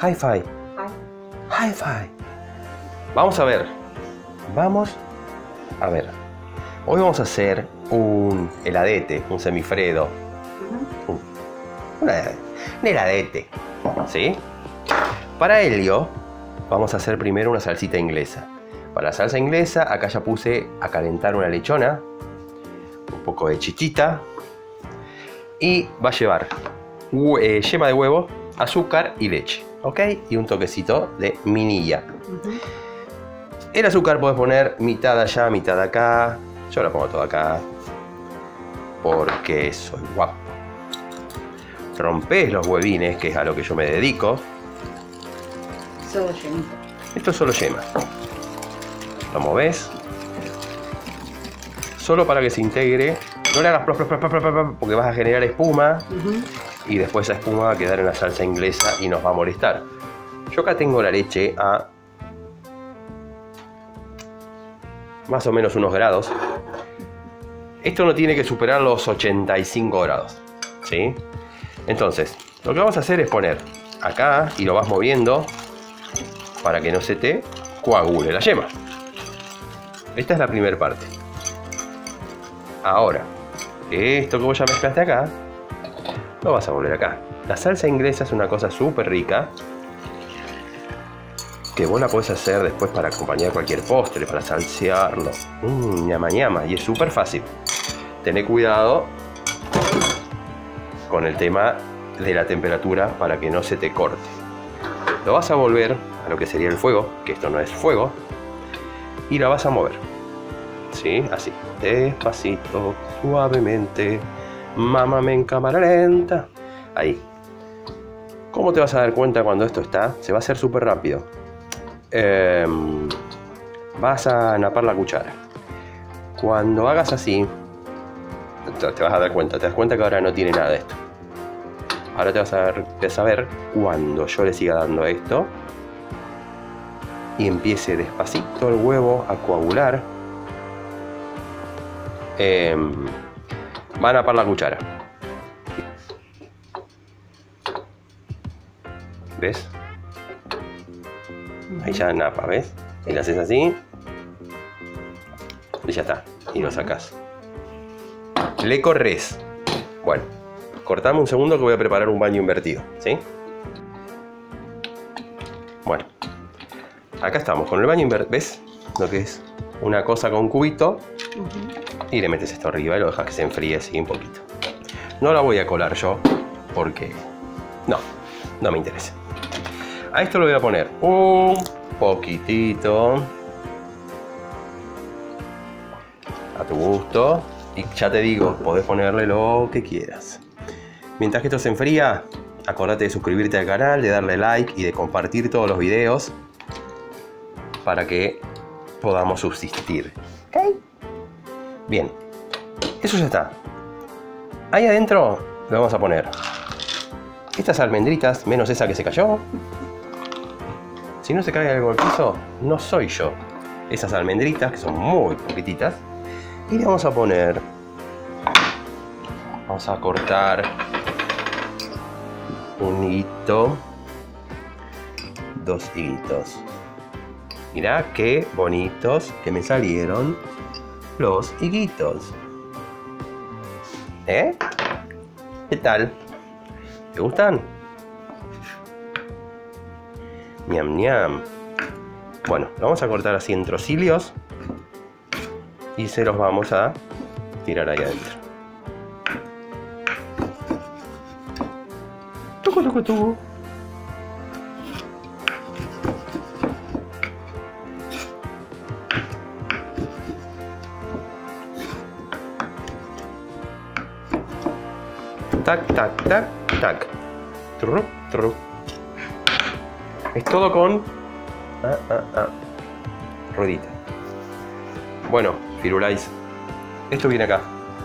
Hi-fi. Hi-fi. Vamos a ver. Vamos a ver. Hoy vamos a hacer un heladete, un semifredo. Un heladete. ¿Sí? Para ello, vamos a hacer primero una salsita inglesa. Para la salsa inglesa, acá ya puse a calentar una lechona, un poco de chichita, y va a llevar yema de huevo, azúcar y leche, ¿ok? Y un toquecito de vainilla. El azúcar puedes poner mitad allá, mitad acá. Yo la pongo todo acá porque soy guapo. Rompés los huevines, que es a lo que yo me dedico. Solo yemita. Esto es solo yema. Lo movés. Solo para que se integre. No le hagas porque vas a generar espuma. Y después esa espuma va a quedar en la salsa inglesa y nos va a molestar. Yo acá tengo la leche a más o menos unos grados. Esto no tiene que superar los 85 grados, ¿sí? Entonces, lo que vamos a hacer es poner acá y lo vas moviendo para que no se te coagule la yema. Esta es la primera parte. Ahora, esto que vos ya mezclaste acá, lo vas a volver acá. La salsa inglesa es una cosa súper rica que vos la podés hacer después para acompañar cualquier postre, para salsearlo. Ñama ñama, y es súper fácil. Tené cuidado con el tema de la temperatura para que no se te corte. Lo vas a volver a lo que sería el fuego, que esto no es fuego, y la vas a mover. ¿Sí? Así, despacito, suavemente, mámame en cámara lenta. Ahí. ¿Cómo te vas a dar cuenta cuando esto está? Se va a hacer súper rápido. Vas a napar la cuchara. Cuando hagas así, te vas a dar cuenta. Te das cuenta que ahora no tiene nada de esto. Ahora te vas a ver cuando yo le siga dando esto y empiece despacito el huevo a coagular. Va a napar la cuchara. ¿Ves? Ahí ya napa, ¿ves? Y lo haces así y ya está. Y lo sacas. Le corres. Bueno, cortame un segundo que voy a preparar un baño invertido, ¿sí? Bueno, acá estamos con el baño invertido. ¿Ves lo que es? Una cosa con cubito. Y le metes esto arriba y lo dejas que se enfríe así un poquito. No la voy a colar yo porque no me interesa. A esto le voy a poner un poquitito a tu gusto. Y ya te digo, podés ponerle lo que quieras. Mientras que esto se enfría, acordate de suscribirte al canal, de darle like y de compartir todos los videos para que podamos subsistir. ¿Ok? Bien, eso ya está. Ahí adentro le vamos a poner estas almendritas, menos esa que se cayó. Si no se cae algo al piso, no soy yo. Esas almendritas, que son muy poquititas. Y le vamos a poner... Vamos a cortar un higuito. 2 higuitos. Mirá qué bonitos que me salieron los higuitos. ¿Eh? ¿Qué tal? ¿Te gustan? Ñam ñam. Bueno, lo vamos a cortar así en trocillos y se los vamos a tirar ahí adentro. Tucu, tucu, tucu. Tac, tac, tac, tac. Truc, truc. Es todo con ruedita. Bueno, Firulais, esto viene acá.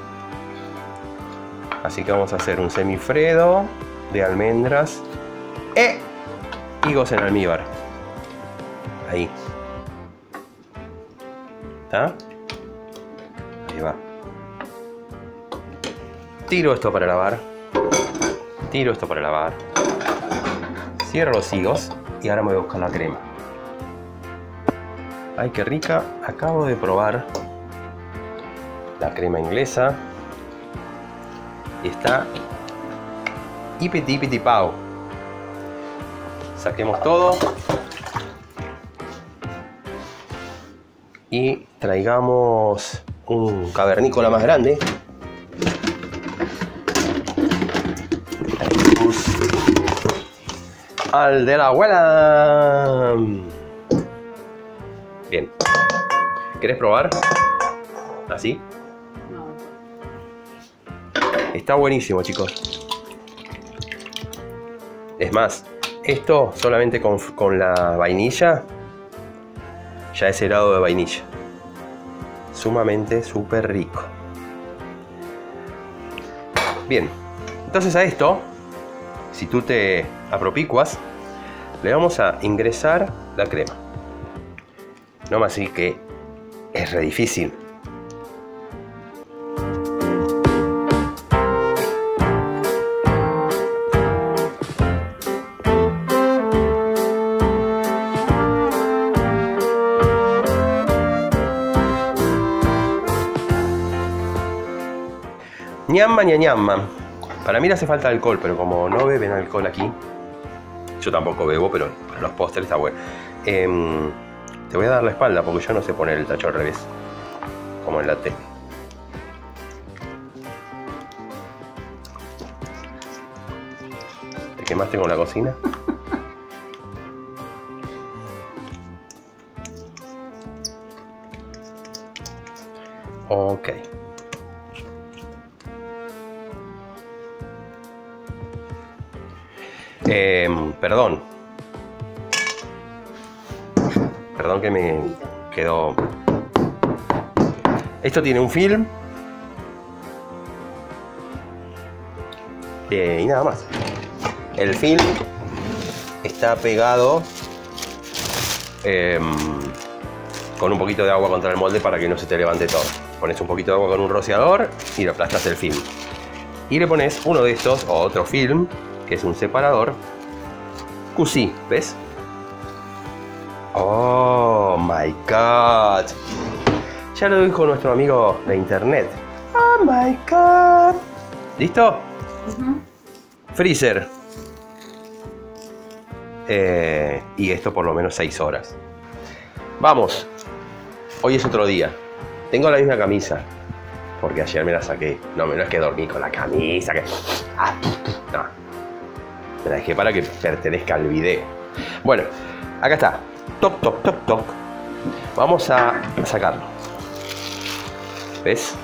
Así que vamos a hacer un semifredo de almendras e higos en almíbar. Ahí. ¿Está? Ahí va. Tiro esto para lavar. Tiro esto para lavar. Cierro los higos y ahora me voy a buscar la crema. Ay, qué rica. Acabo de probar la crema inglesa. Y está ipiti pau. Saquemos todo. Y traigamos un cavernícola más grande. Al de la abuela. Bien. ¿Querés probar? ¿Así? No. Está buenísimo, chicos. Es más, esto solamente con la vainilla ya es helado de vainilla. Sumamente súper rico. Bien. Entonces a esto, si tú te apropicuas, le vamos a ingresar la crema. No más así que es re difícil. Ñamma, ñamma. Para mí le hace falta alcohol, pero como no beben alcohol aquí, yo tampoco bebo, pero para los postres está bueno. Te voy a dar la espalda porque yo no sé poner el tacho al revés, como en la tele. ¿Te quemaste con la cocina? Ok. Perdón. Perdón que me quedó. Esto tiene un film. Y nada más. El film está pegado con un poquito de agua contra el molde para que no se te levante todo. Pones un poquito de agua con un rociador y lo aplastas el film. Y le pones uno de estos o otro film, que es un separador. QC, ¿ves? Oh my god. Ya lo dijo nuestro amigo de internet. Oh my god. ¿Listo? Freezer. Y esto por lo menos 6 horas. Vamos. Hoy es otro día. Tengo la misma camisa. Porque ayer me la saqué. No es que dormí con la camisa. No. Me la dejé para que pertenezca al video. Bueno, acá está. Toc, toc, toc, toc. Vamos a sacarlo. ¿Ves?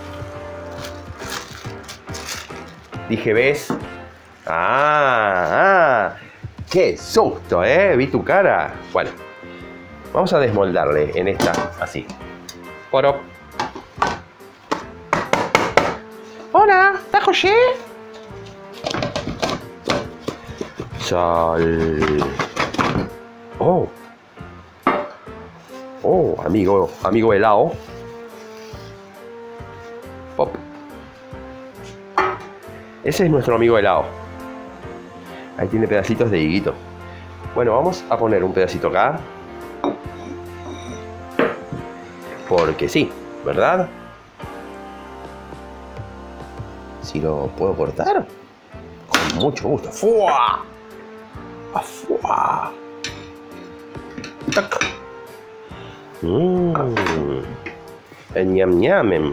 Dije, ¿ves? ¡Qué susto, vi tu cara! Bueno, vamos a desmoldarle en esta, así. Poro. Hola, ¿está José? Sal. Oh, amigo helado. Pop. Ese es nuestro amigo helado. Ahí tiene pedacitos de higuito. Bueno, vamos a poner un pedacito acá. Porque sí, ¿verdad? Si lo puedo cortar, con mucho gusto. ¡Fua! ¡Fua! ¡Tac! El ñam ñamem.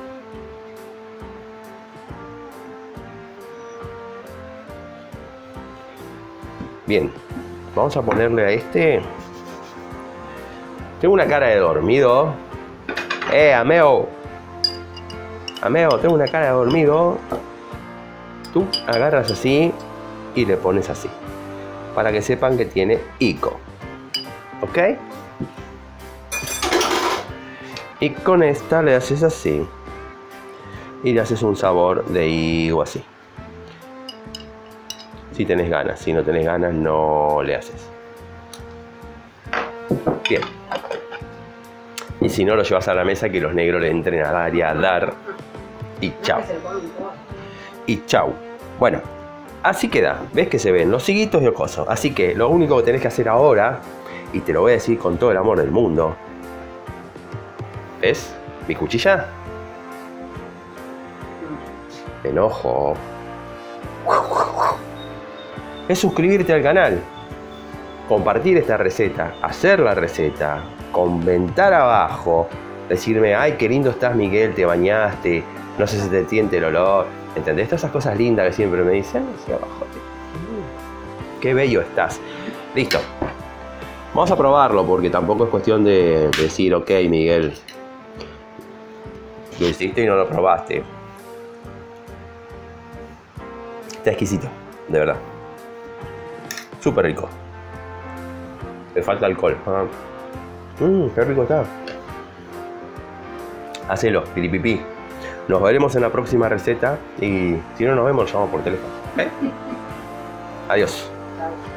Bien, vamos a ponerle a este. Tengo una cara de dormido. Ameo. Ameo, tengo una cara de dormido. Tú agarras así y le pones así. Para que sepan que tiene higo. ¿Ok? Y con esta le haces así. Y le haces un sabor de higo así. Si tenés ganas. Si no tenés ganas, no le haces. Bien. Y si no, lo llevas a la mesa que los negros le entren a dar y a dar. Y chao. Y chao. Bueno, Así queda, ves que se ven los higuitos y el coso. Así que lo único que tenés que hacer ahora, y te lo voy a decir con todo el amor del mundo, ¿ves mi cuchilla? Enojo. Es suscribirte al canal, compartir esta receta, hacer la receta, comentar abajo, decirme, ay, qué lindo estás, Miguel, te bañaste, no sé si te siente el olor, ¿entendés? Todas esas cosas lindas que siempre me dicen, hacia abajo. Qué bello estás. Listo. Vamos a probarlo porque tampoco es cuestión de decir, ok, Miguel, lo hiciste y no lo probaste. Está exquisito, de verdad. Súper rico. Le falta alcohol. Qué rico está. Hacelo, piripipí. Nos veremos en la próxima receta y si no nos vemos, nos llamamos por teléfono. Adiós. Chao.